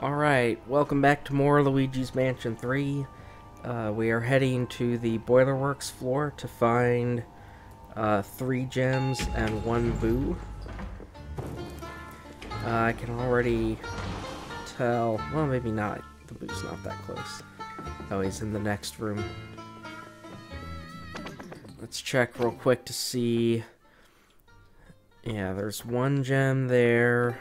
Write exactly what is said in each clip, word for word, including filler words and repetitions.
Alright, welcome back to more Luigi's Mansion three. Uh, we are heading to the Boiler Works floor to find uh, three gems and one boo. Uh, I can already tell, well maybe not, the boo's not that close. Oh, he's in the next room. Let's check real quick to see. Yeah, there's one gem there.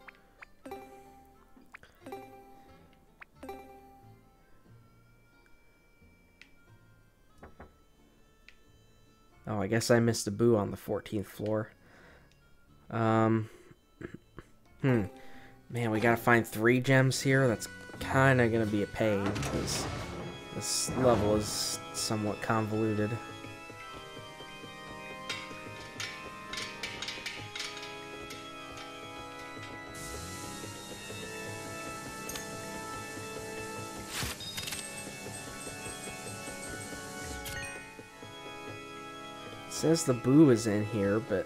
Oh, I guess I missed a boo on the fourteenth floor. Um, hmm. Man, we gotta find three gems here. That's kind of gonna be a pain, because this level is somewhat convoluted. It says the boo is in here, but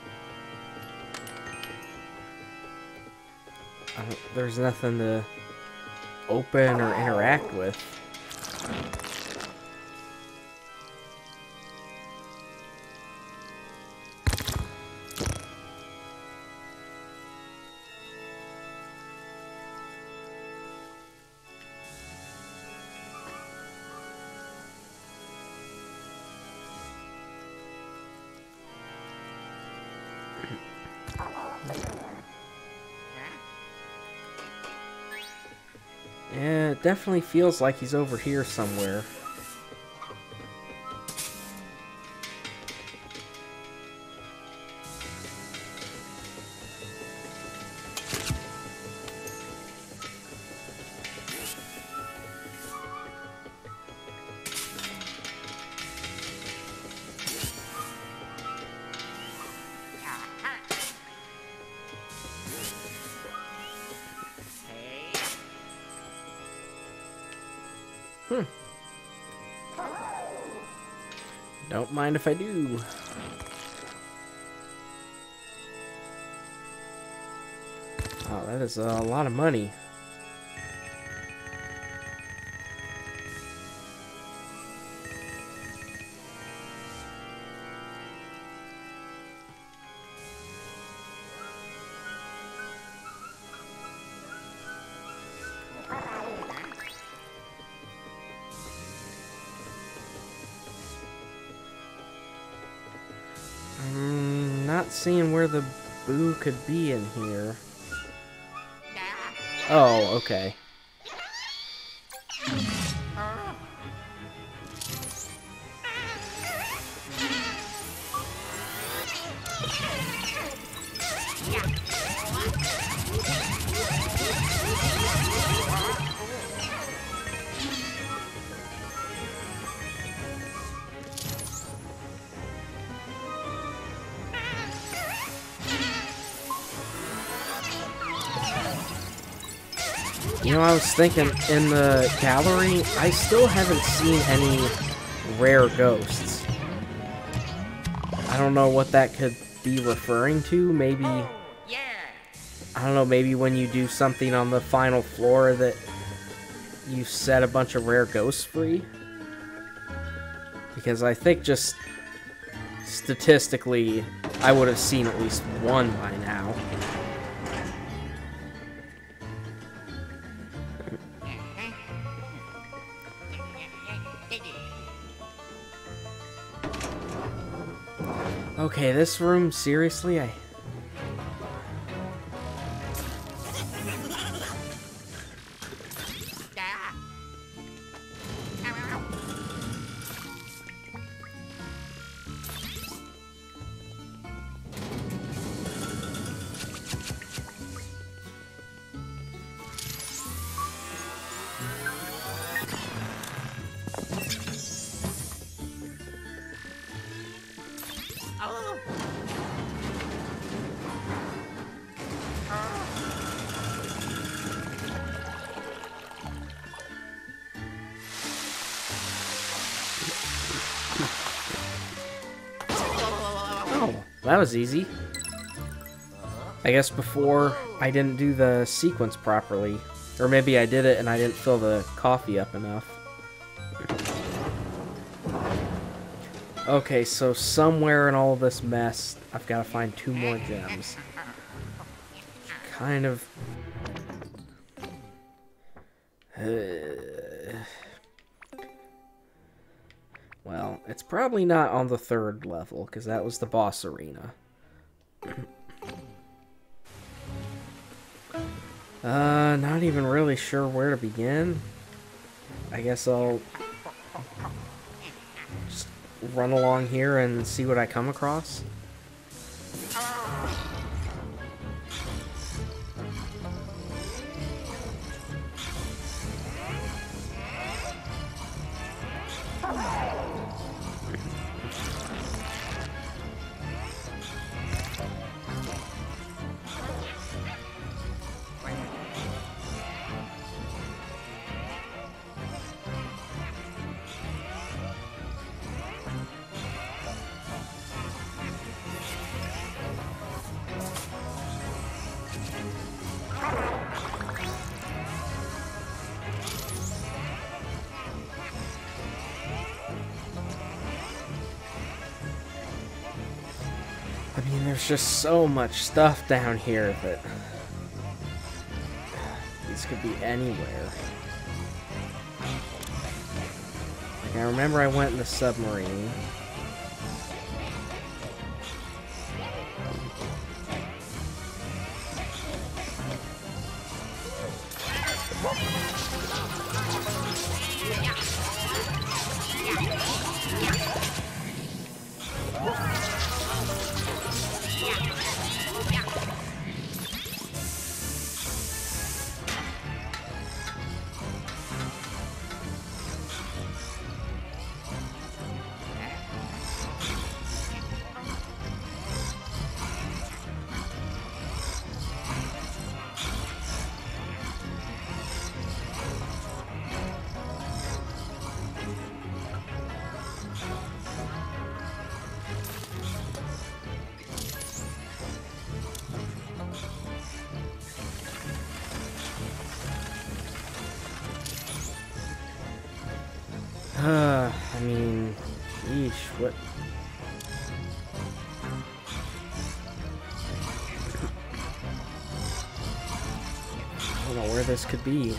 I don't, there's nothing to open or interact with. Yeah, it definitely feels like he's over here somewhere. Hmm. Don't mind if I do. Oh, that is a lot of money. I'm not seeing where the boo could be in here. Oh, okay. You know, I was thinking, in the gallery, I still haven't seen any rare ghosts. I don't know what that could be referring to. Maybe, I don't know, maybe when you do something on the final floor that you set a bunch of rare ghosts free? Because I think just statistically, I would have seen at least one by now. Okay, this room, seriously, I... Oh, that was easy. I guess before I didn't do the sequence properly. Or maybe I did it and I didn't fill the coffee up enough. Okay, so somewhere in all of this mess, I've got to find two more gems. Kind of... Uh, well, it's probably not on the third level, because that was the boss arena. uh, not even really sure where to begin. I guess I'll just run along here and see what I come across. I mean, there's just so much stuff down here that these could be anywhere. Like, I remember I went in the submarine. Uh, I mean, yeesh, what? I don't know where this could be.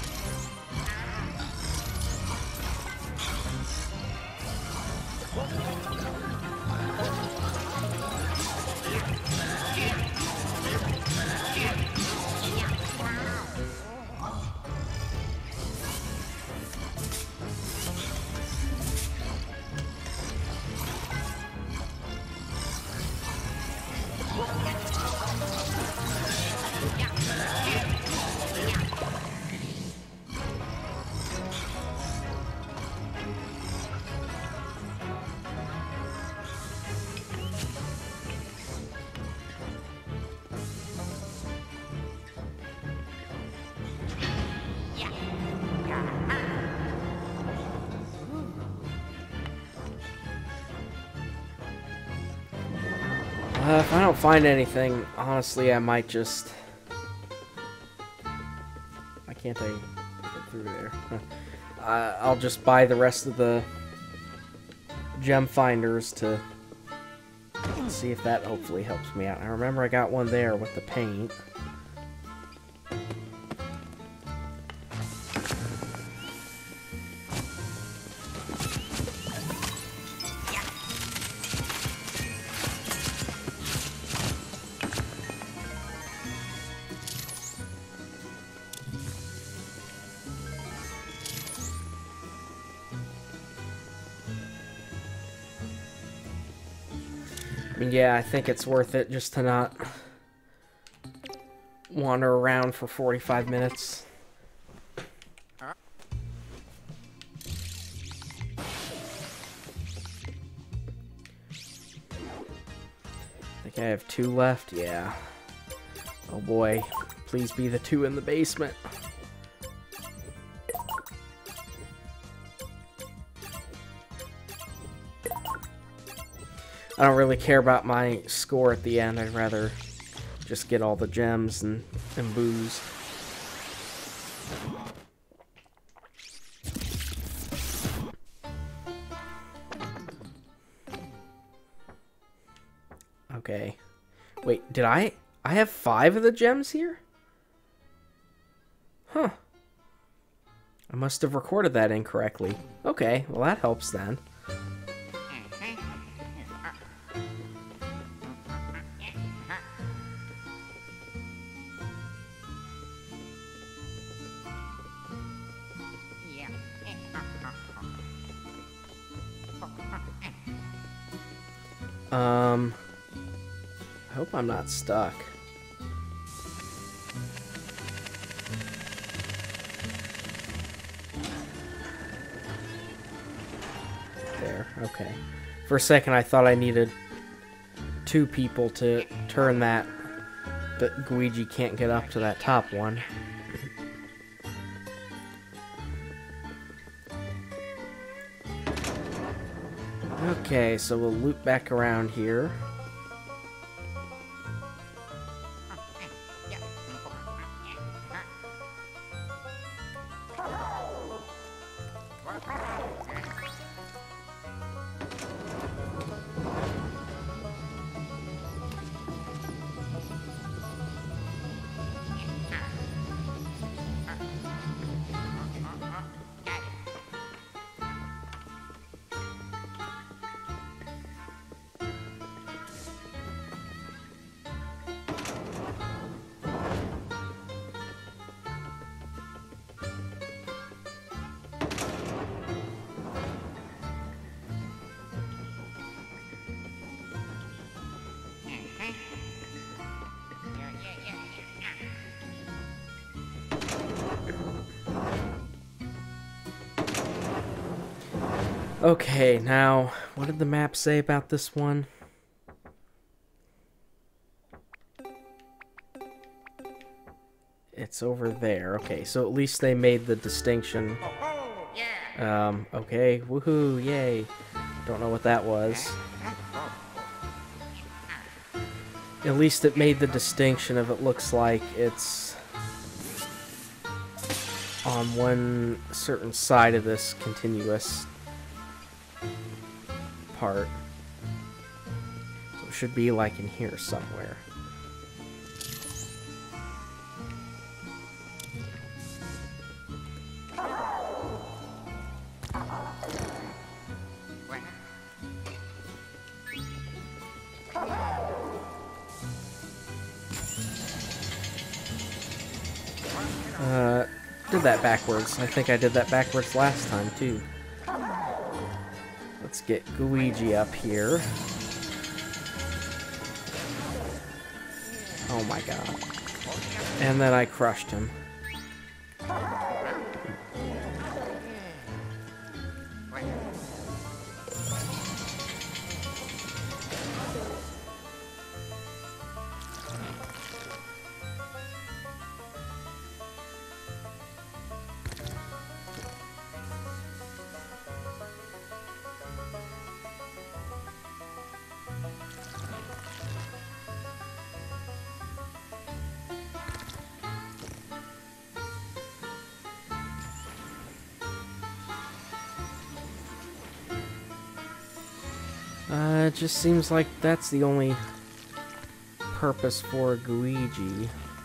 Uh, if I don't find anything, honestly, I might just... Why can't I get through there? uh, I'll just buy the rest of the gem finders to see if that hopefully helps me out. I remember I got one there with the paint. Yeah, I think it's worth it just to not wander around for forty-five minutes. I think I have two left, yeah. Oh boy, please be the two in the basement. I don't really care about my score at the end. I'd rather just get all the gems and, and booze. Okay. Wait, did I... I have five of the gems here? Huh. I must have recorded that incorrectly. Okay, well that helps then. Um... I hope I'm not stuck. There, okay. For a second I thought I needed two people to turn that, but Luigi can't get up to that top one. Okay, so we'll loop back around here. Okay, now, what did the map say about this one? It's over there. Okay, so at least they made the distinction. Um, okay, woohoo, yay. Don't know what that was. At least it made the distinction of it looks like it's on one certain side of this continuous part. So it should be like in here somewhere. Uh, did that backwards. I think I did that backwards last time, too. Let's get Luigi up here. Oh my god. And then I crushed him. Uh, it just seems like that's the only purpose for Luigi.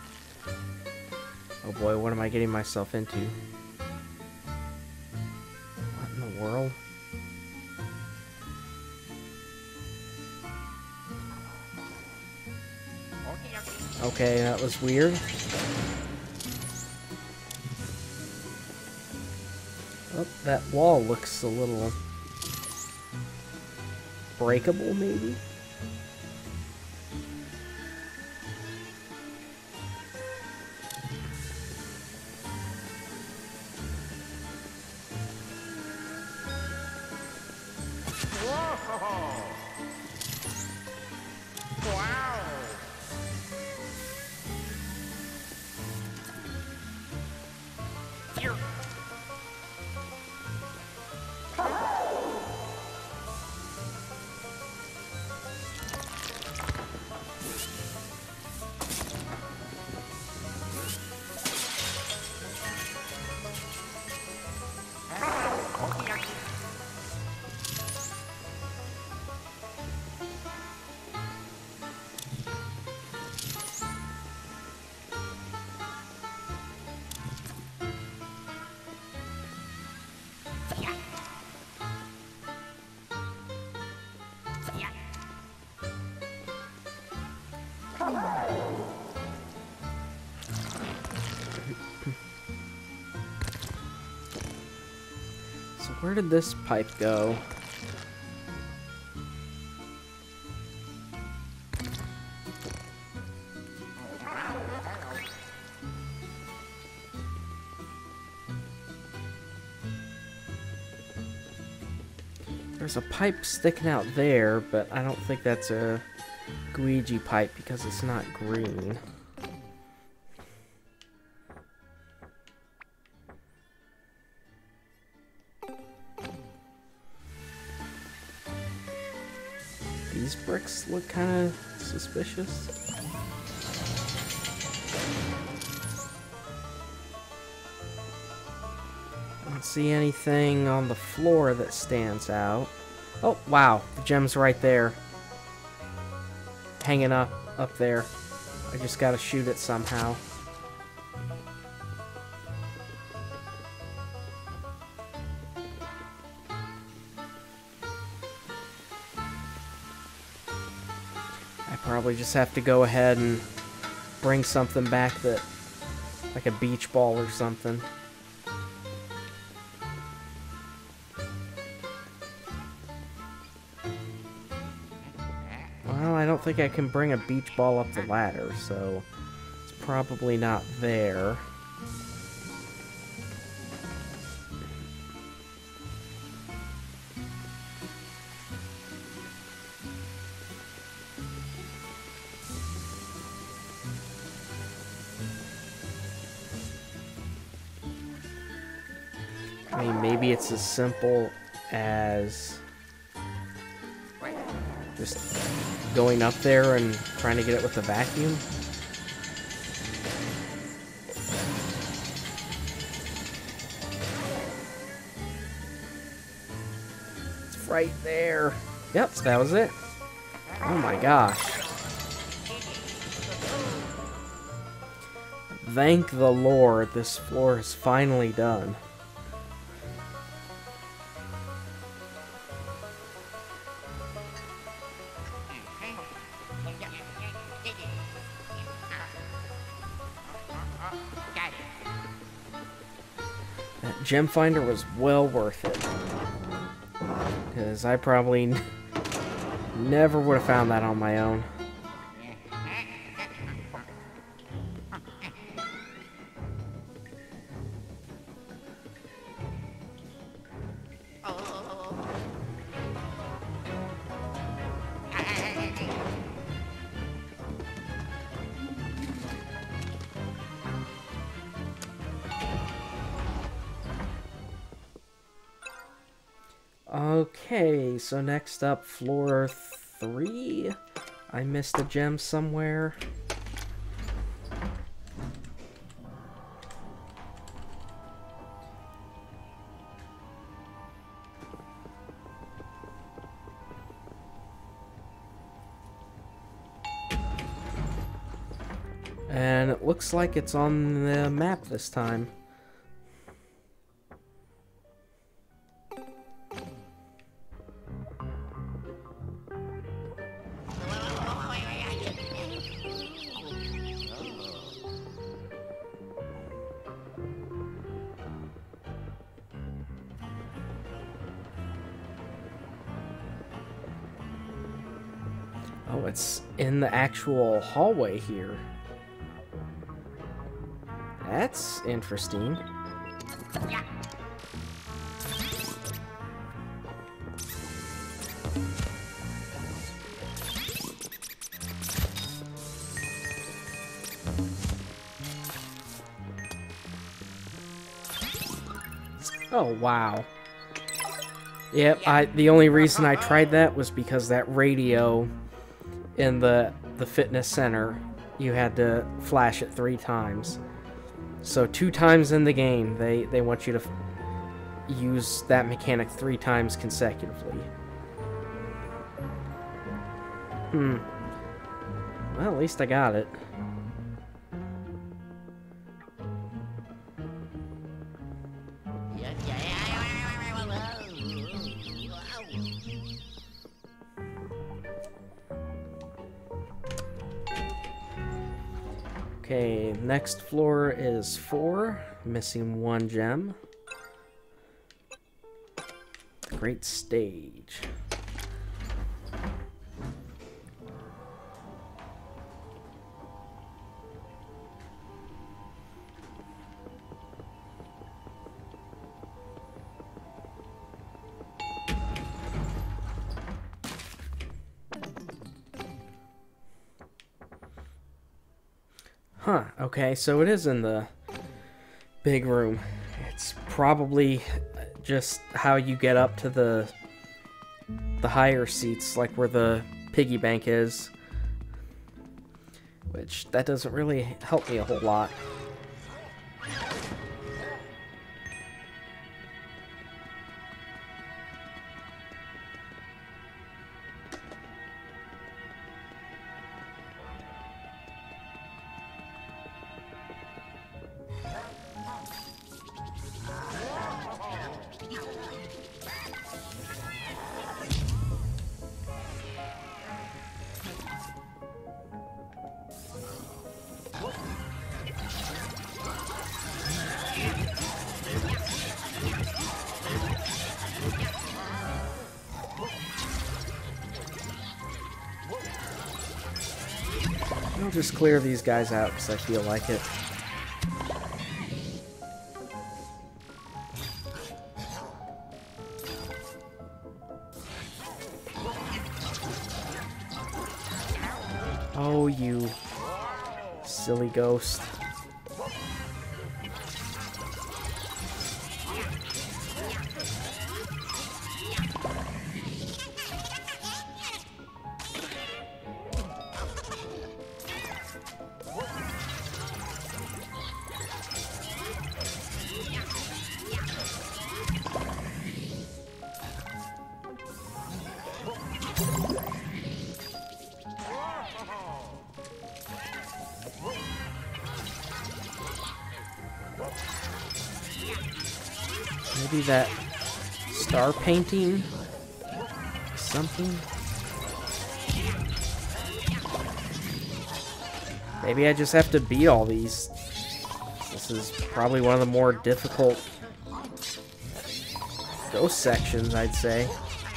Oh boy, what am I getting myself into? What in the world? Okay, that was weird. Oh, that wall looks a little breakable, maybe? Whoa! Wow! Here. Where did this pipe go? There's a pipe sticking out there, but I don't think that's a Luigi pipe because it's not green. These bricks look kind of suspicious. I don't see anything on the floor that stands out. Oh, wow. The gem's right there. Hanging up, up there. I just gotta shoot it somehow. I probably just have to go ahead and bring something back that, like a beach ball or something. Well, I don't think I can bring a beach ball up the ladder, so it's probably not there. I mean, maybe it's as simple as just going up there and trying to get it with the vacuum. It's right there. Yep, that was it. Oh my gosh. Thank the Lord, this floor is finally done. That gem finder was well worth it, because I probably n never would have found that on my own. Okay, so next up, floor three. I missed a gem somewhere. And it looks like it's on the map this time. Oh, it's in the actual hallway here. That's interesting. Oh, wow. Yep, I the only reason I tried that was because that radio in the the fitness center, you had to flash it three times. So two times in the game, they, they want you to f use that mechanic three times consecutively. Hmm. Well, at least I got it. Okay, next floor is four, missing one gem. Great stage. Huh, okay, so it is in the big room. It's probably just how you get up to the the higher seats, like where the piggy bank is. Which, that doesn't really help me a whole lot. I'll just clear these guys out because I feel like it. Oh, you silly ghost. Maybe that star painting something? Maybe I just have to beat all these. This is probably one of the more difficult ghost sections, I'd say.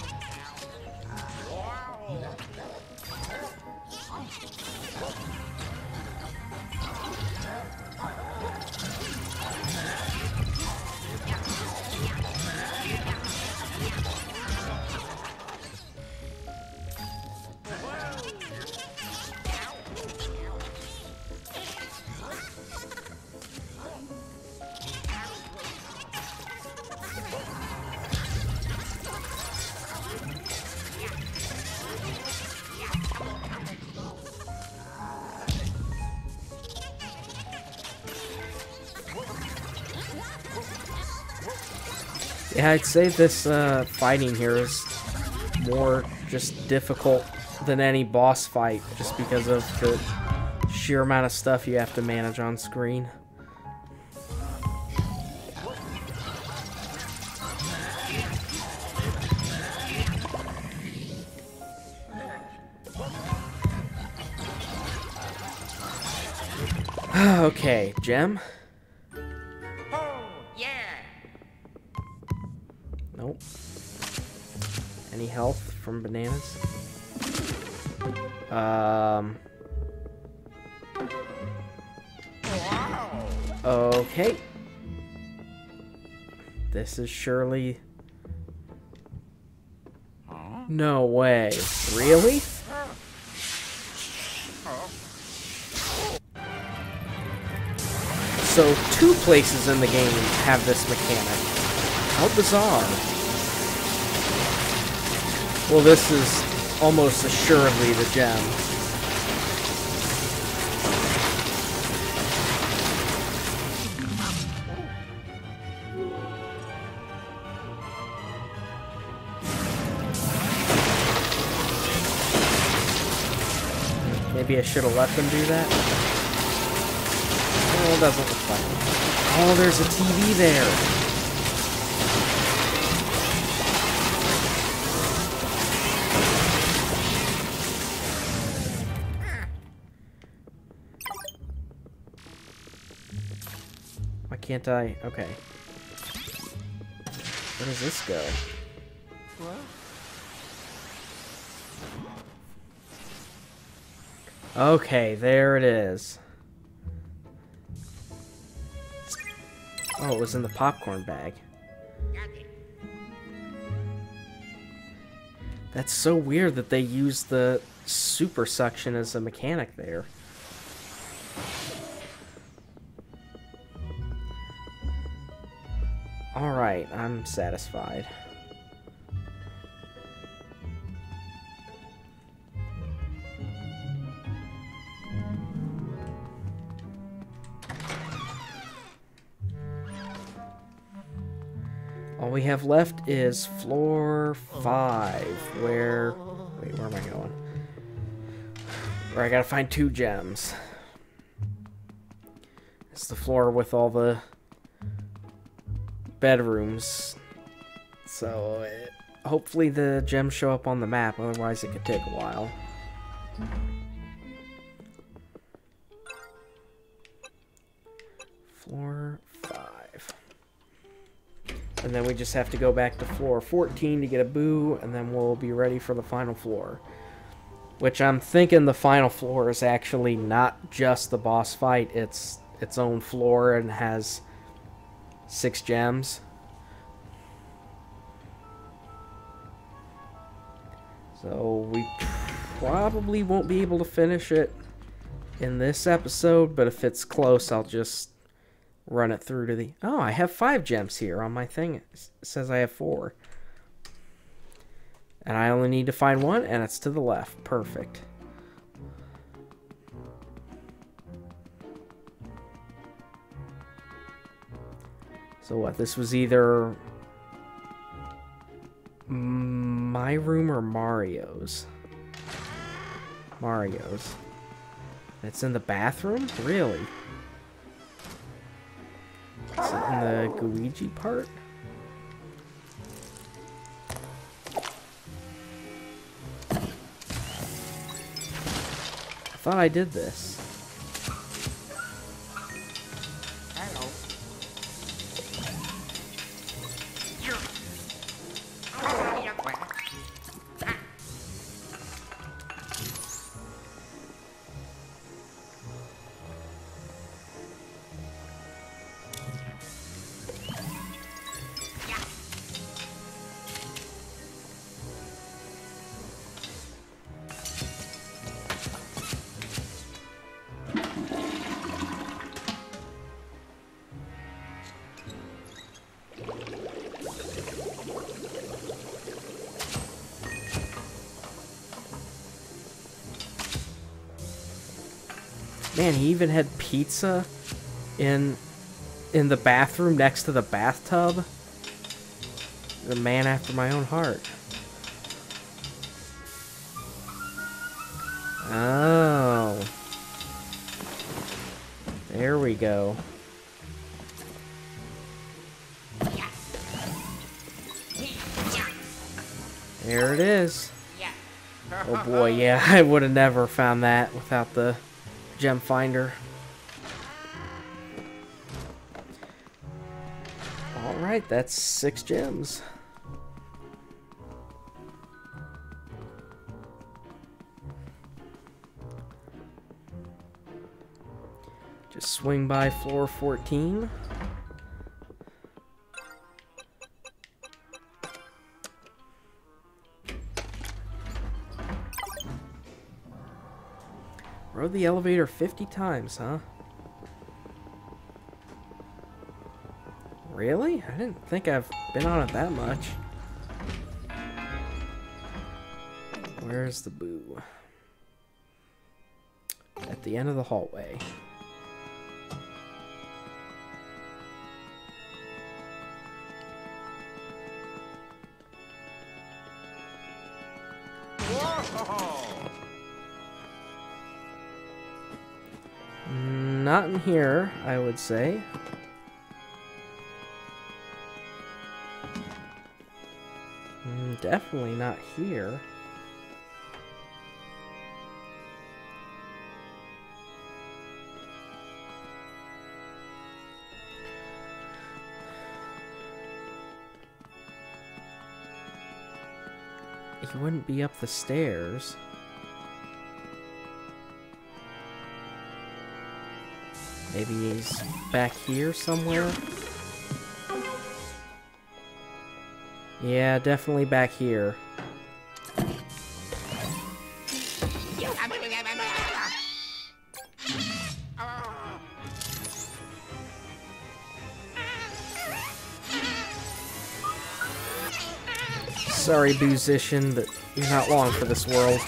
Yeah, I'd say this uh, fighting here is more just difficult than any boss fight, just because of the sheer amount of stuff you have to manage on screen. Okay, gem. Nope. Any health from bananas? Um. Okay. This is surely... No way. Really? So, two places in the game have this mechanic. How bizarre. Well, this is almost assuredly the gem. Maybe I should have let them do that. Oh, it doesn't look like it. Oh, there's a T V there. Why can't I? Okay. Where does this go? Okay, there it is. Oh, it was in the popcorn bag. That's so weird that they used the super suction as a mechanic there. Alright, I'm satisfied. All we have left is floor five, where... Wait, where am I going? Where I gotta find two gems. It's the floor with all the bedrooms. So, it, hopefully the gems show up on the map, otherwise it could take a while. Floor five. And then we just have to go back to floor fourteen to get a boo, and then we'll be ready for the final floor. Which I'm thinking the final floor is actually not just the boss fight, it's its own floor and has six gems. So we probably won't be able to finish it in this episode, but if it's close, I'll just run it through to the... Oh, I have five gems here on my thing. It says I have four. And I only need to find one, and it's to the left. Perfect. So what, this was either my room or Mario's? Mario's. It's in the bathroom? Really? Is it in the Luigi part? I thought I did this. Man, he even had pizza in in the bathroom next to the bathtub. The man after my own heart. Oh. There we go. There it is. Oh boy, yeah, I would have never found that without the gem finder. Alright, that's six gems. Just swing by floor fourteen. Rode the elevator fifty times, huh? Really? I didn't think I've been on it that much. Where's the boo? At the end of the hallway. Not in here, I would say. Mm, definitely not here. he wouldn't be up the stairs. Maybe he's back here somewhere? Yeah, definitely back here. Sorry, musician, but you're not long for this world.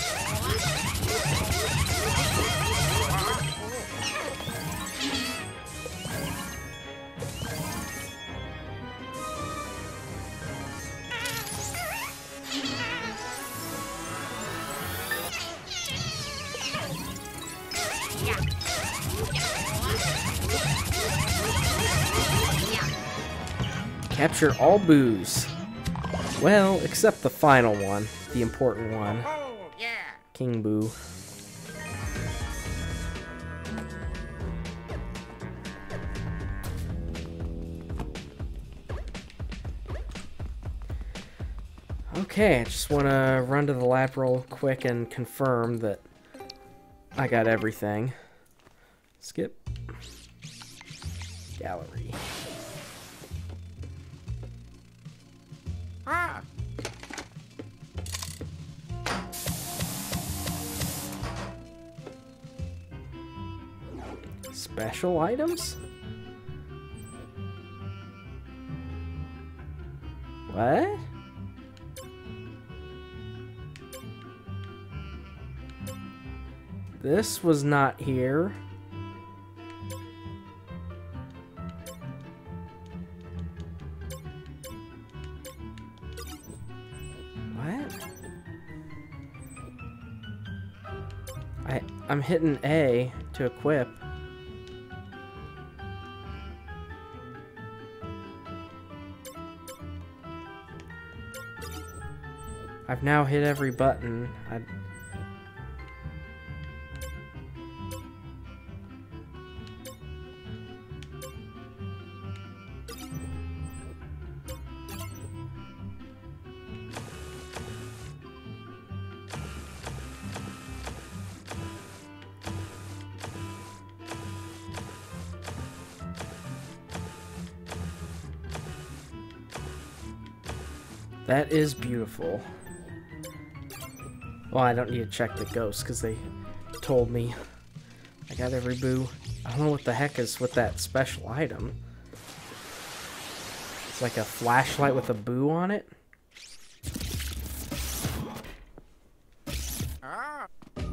Capture all boos. Well, except the final one, the important one. King Boo. Okay, I just want to run to the lab real quick and confirm that I got everything. Skip. Gallery. Ah. Special items? What? This was not here. I, I'm hitting A to equip. I've now hit every button. I... That is beautiful. Well, I don't need to check the ghosts because they told me I got every boo. I don't know what the heck is with that special item. It's like a flashlight with a boo on it. Ah.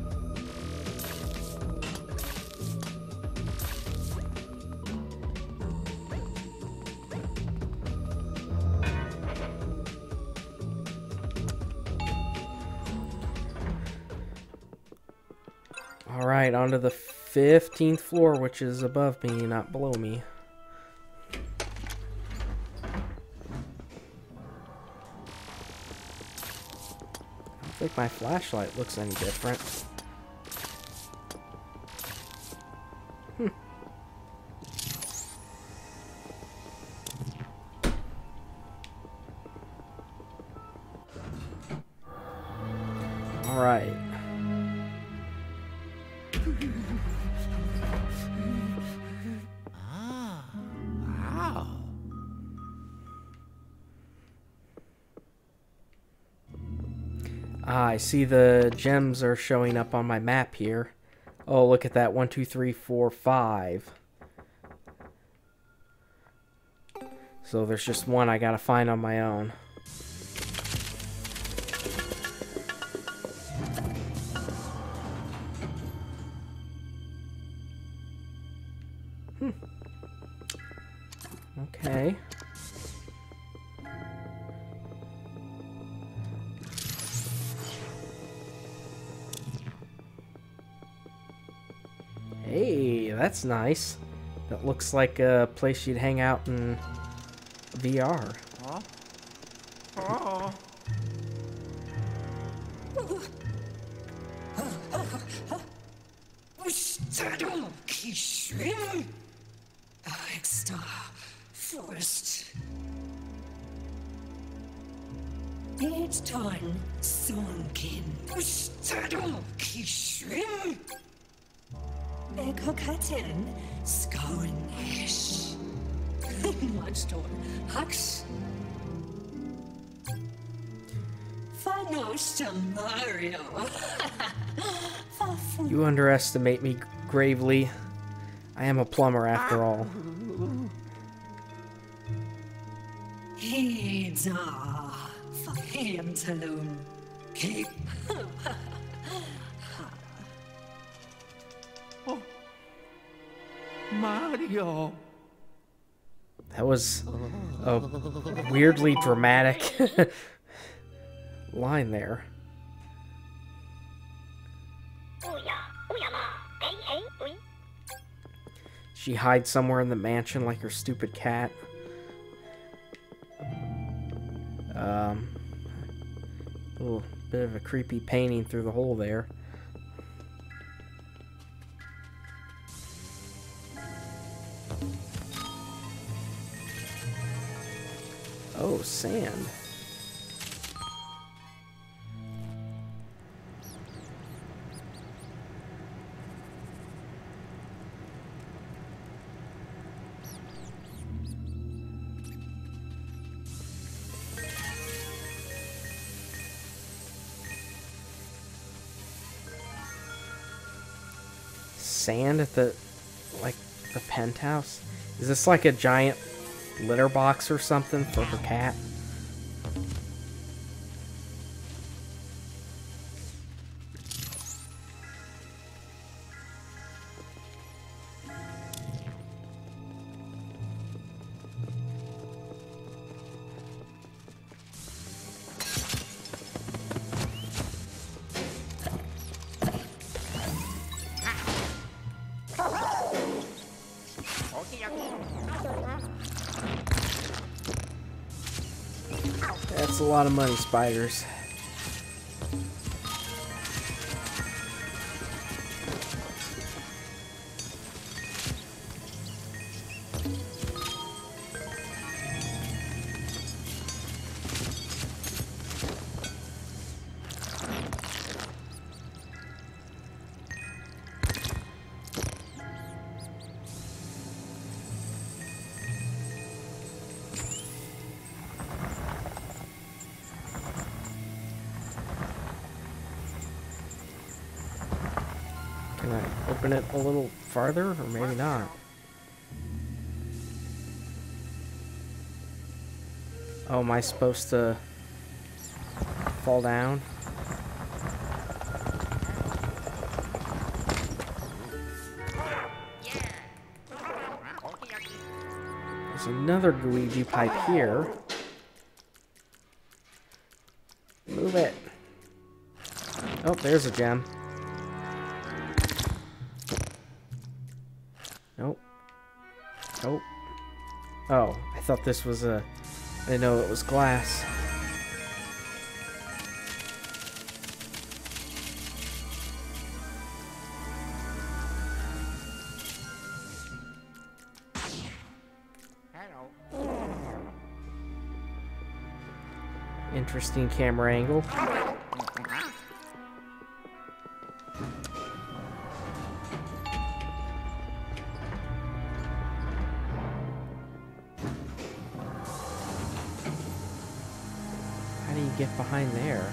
Alright, onto the fifteenth floor, which is above me, not below me. I don't think my flashlight looks any different. Hmm. Alright. Ah, I see the gems are showing up on my map here. Oh, look at that. One, two, three, four, five. So there's just one I gotta find on my own. Hmm. Okay. Hey, that's nice. That looks like a place you'd hang out in V R. Huh? Oh. It's time, Sonkin. Stado Kishrim. Bekokatin, Skonesh. Monster, Hux. Fanos Mario. You underestimate me gravely. I am a plumber after all. He's ah, for him to loon. Keep. Oh, Mario. That was a weirdly dramatic line there. She hides somewhere in the mansion like her stupid cat. Um, a little bit of a creepy painting through the hole there. Oh, sand. Sand at the, like, the penthouse? Is this like a giant litter box or something for her cat? That's a lot of money, spiders. Can I open it a little farther, or maybe not? Oh, am I supposed to fall down? There's another Luigi pipe here. Move it. Oh, there's a gem. Nope. Nope. Oh, I thought this was a... I didn't know it was glass. Interesting camera angle. How do you get behind there?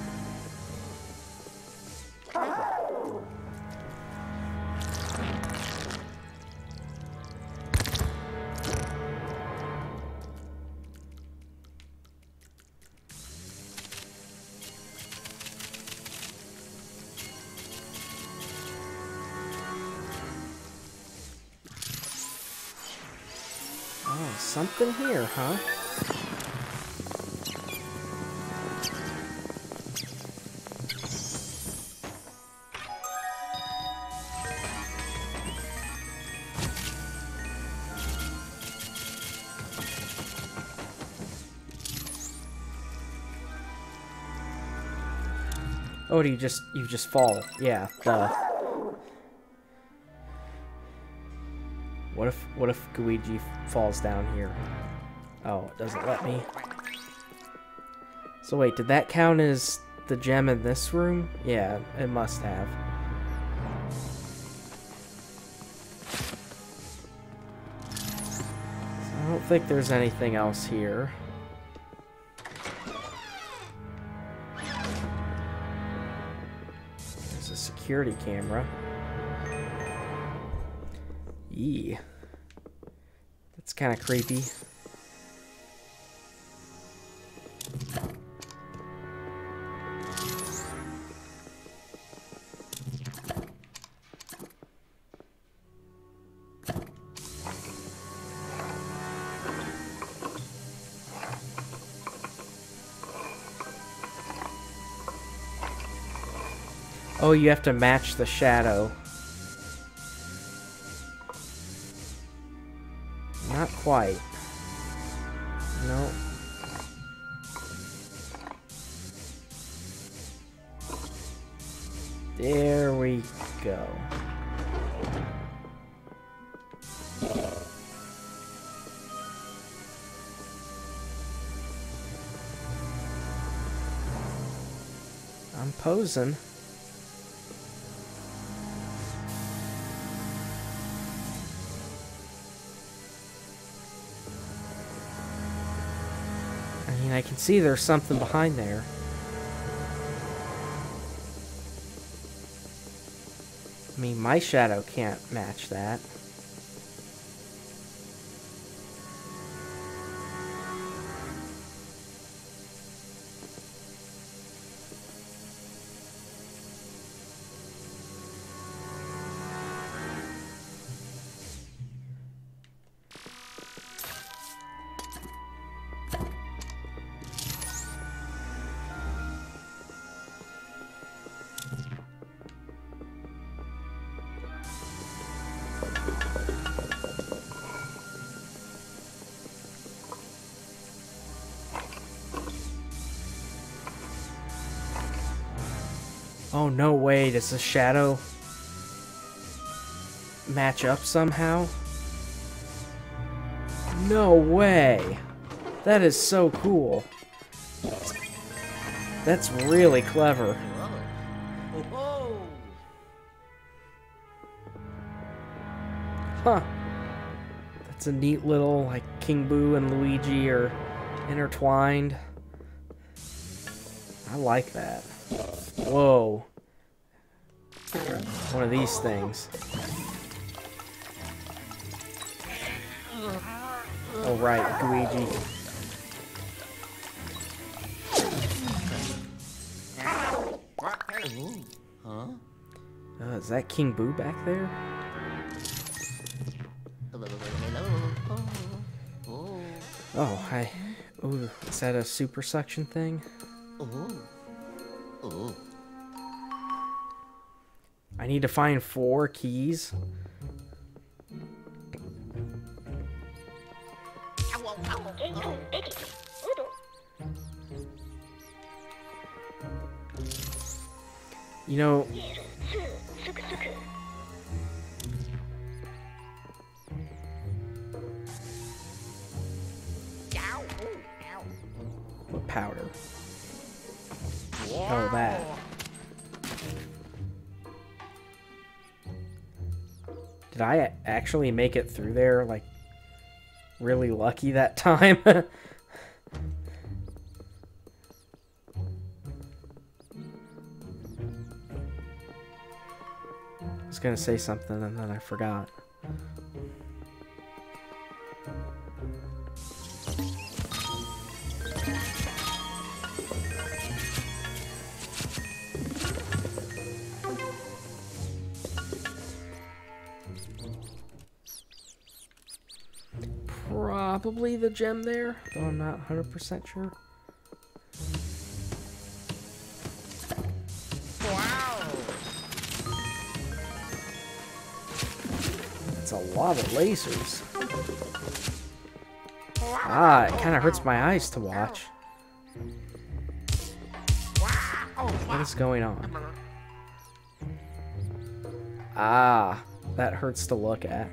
Oh, something here, huh? Oh, do you just you just fall? Yeah. Duh. What if what if Luigi falls down here? Oh, it doesn't let me. So wait, did that count as the gem in this room? Yeah, it must have. So I don't think there's anything else here. There's a security camera. Yee. That's kind of creepy. Oh, you have to match the shadow. Not quite. No. There we go. I'm posing. I mean, I can see there's something behind there. I mean, my shadow can't match that. Oh, no way. Does the shadow match up somehow? No way. That is so cool. That's really clever. Huh. That's a neat little, like, King Boo and Luigi are intertwined. I like that. Whoa. One of these things. Oh, right, Luigi. Huh? Uh, is that King Boo back there? Oh, hi. Ooh, is that a super suction thing? I need to find four keys. You know... What powder? Oh, that. Did I actually make it through there, like, really lucky that time? I was gonna say something and then I forgot. Probably the gem there, though I'm not one hundred percent sure. Wow! It's a lot of lasers. Ah, it kind of hurts my eyes to watch. What is going on? Ah, that hurts to look at.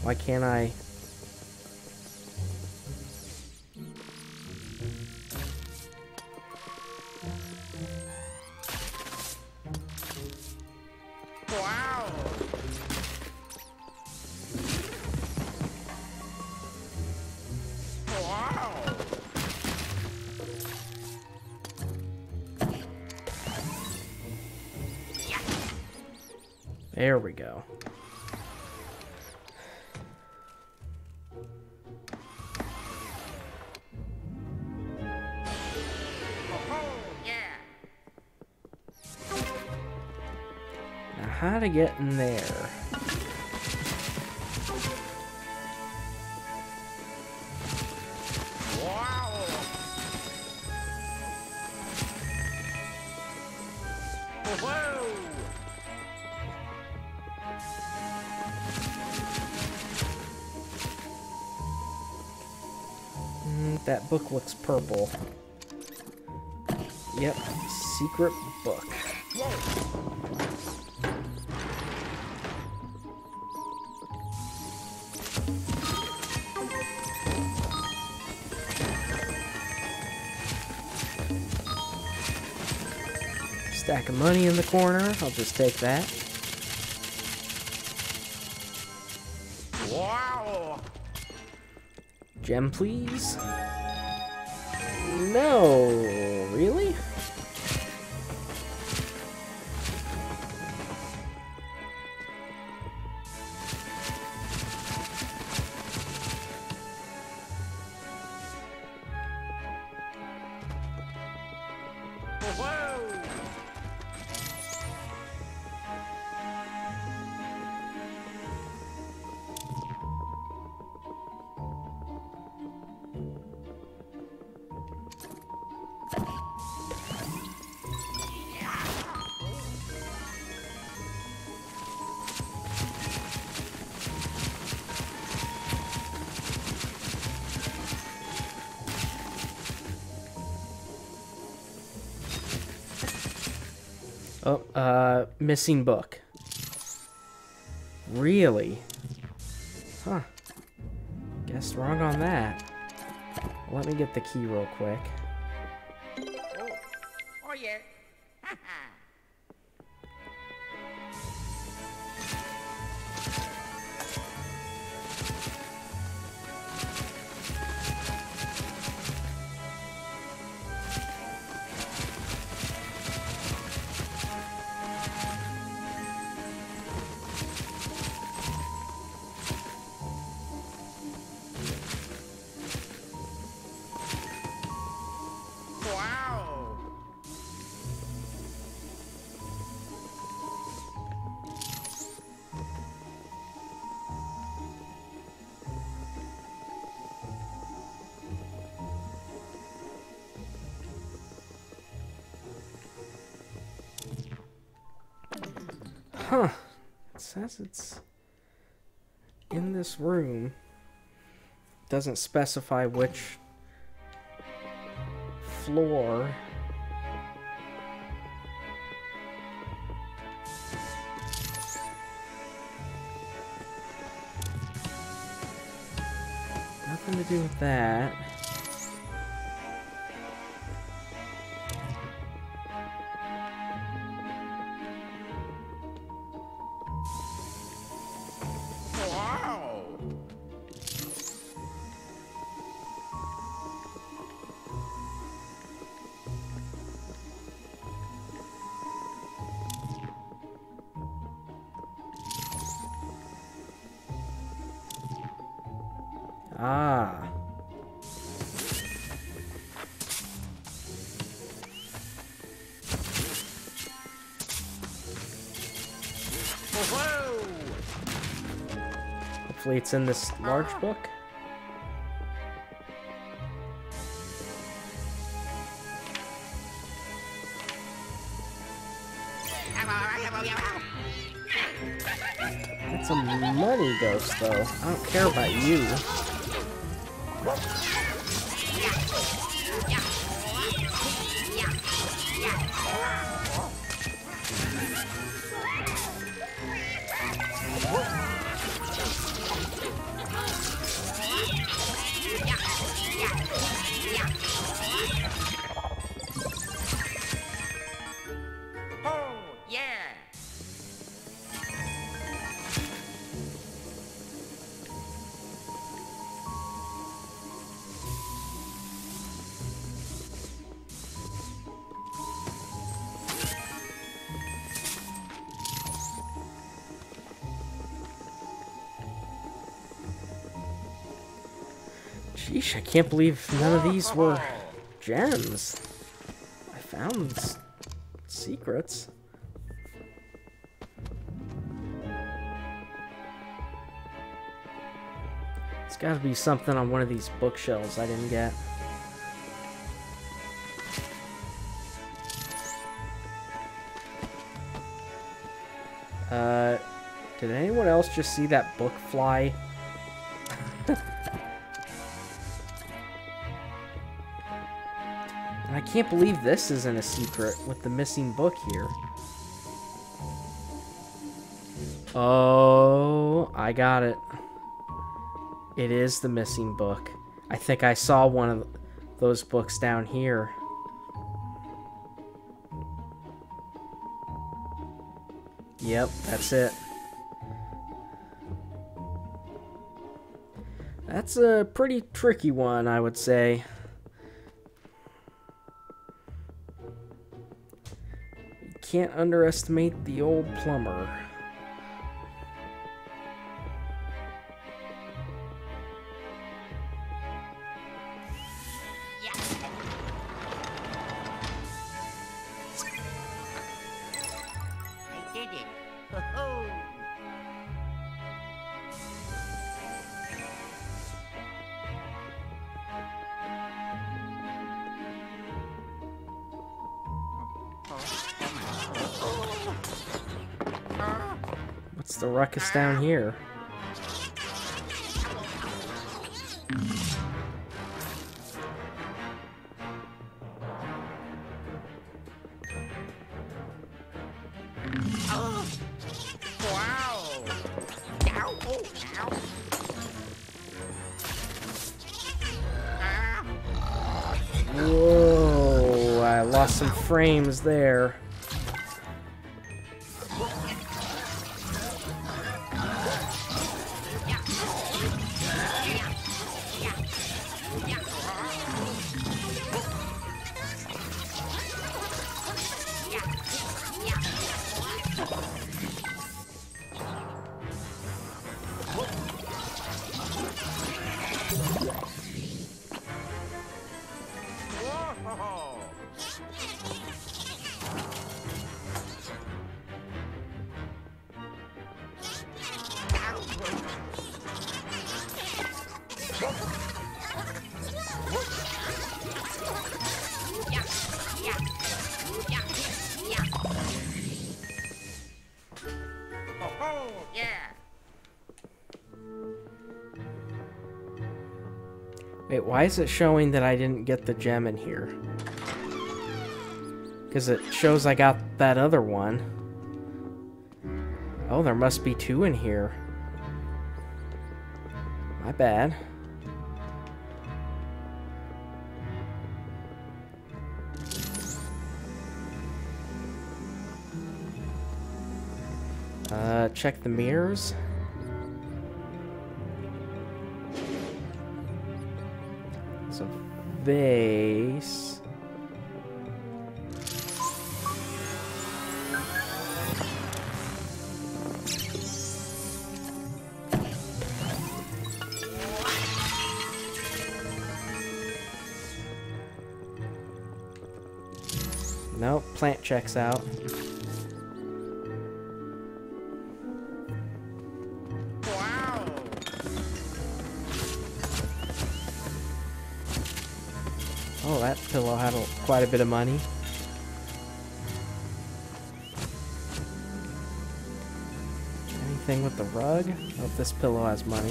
Why can't I? Wow. Wow. There we go. Now, how to get in there? Wow. Whoa. Mm, that book looks purple. Yep, secret book. Stack of money in the corner. I'll just take that. Wow. Gem, please. No, really? Whoa. Oh, uh, missing book. Really? Huh. Guessed wrong on that. Let me get the key real quick. Oh, oh yeah. Wow. Huh. It says it's in this room. Doesn't specify which floor. Nothing to do with that. Wow. Ah. Whoa. Hopefully it's in this large book. It's a money ghost, though. I don't care about you. Sheesh, I can't believe none of these were gems. I found s- secrets. It's gotta be something on one of these bookshelves I didn't get. Uh, did anyone else just see that book fly? And I can't believe this isn't a secret with the missing book here. Oh, I got it. It is the missing book. I think I saw one of those books down here. Yep, that's it. That's a pretty tricky one, I would say. You can't underestimate the old plumber. I did it. Ho-ho. What's the ruckus down here? Oh. Wow. Ow. Oh, ow. Ah. Whoa, I lost some frames there. Whoa. Oh, yeah. Wait, why is it showing that I didn't get the gem in here? Because it shows I got that other one. Oh, there must be two in here. My bad. Uh, check the mirrors. It's a vase. Nope, plant checks out. Wow. Oh, that pillow had a, quite a bit of money. Anything with the rug? Oh, this pillow has money.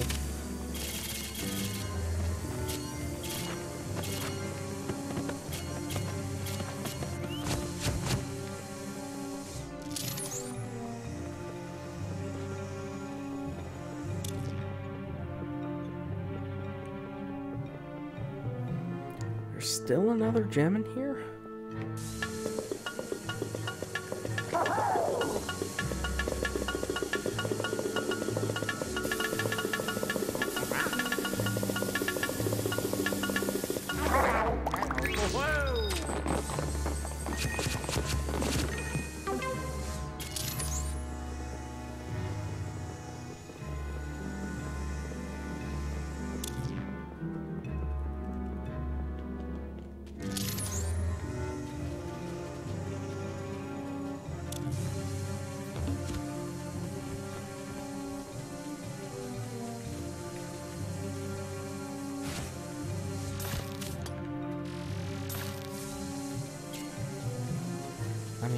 There's still another gem in here? Whoa.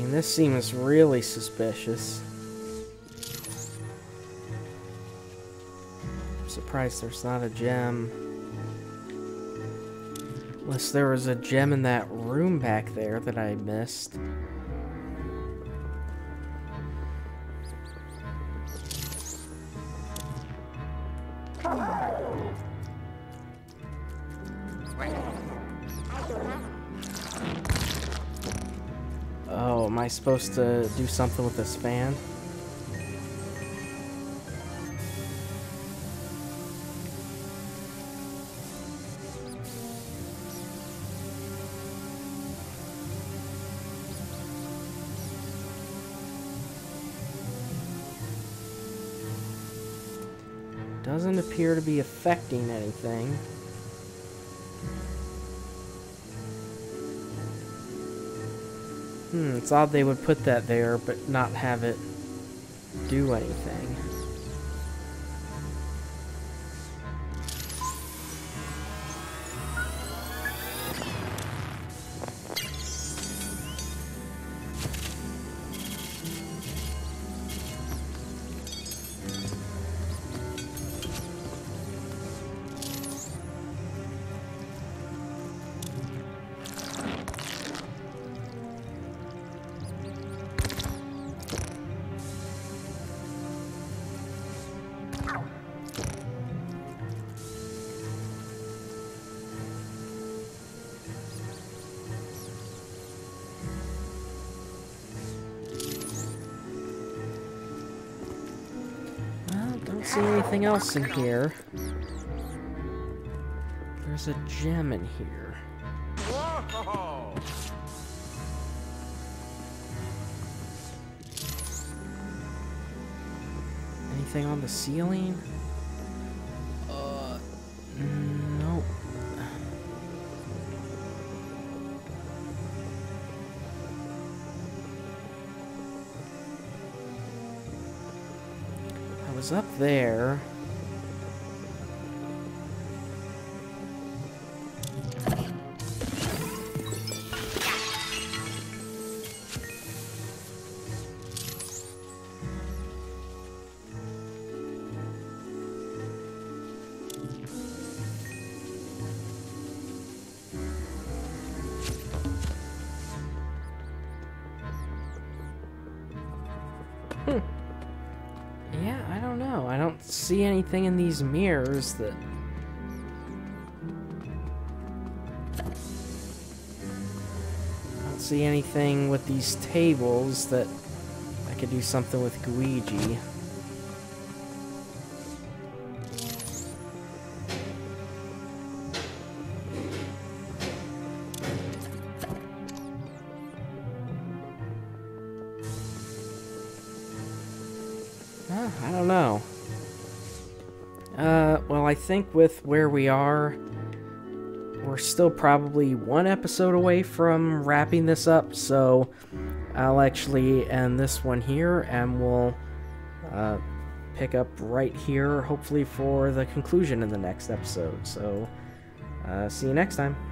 And this seems really suspicious. I'm surprised there's not a gem. Unless there was a gem in that room back there that I missed. Oh, am I supposed to do something with this fan? Doesn't appear to be affecting anything. Hmm, it's odd they would put that there, but not have it do anything. Don't see anything else in here. There's a gem in here. Whoa! Anything on the ceiling? Uh, nope. I was up there. Hmm. Yeah, I don't know. I don't see anything in these mirrors that... I don't see anything with these tables that I could do something with Luigi. Uh, I don't know. Uh, well, I think with where we are, we're still probably one episode away from wrapping this up, so I'll actually end this one here, and we'll uh, pick up right here, hopefully for the conclusion in the next episode. So, uh, see you next time.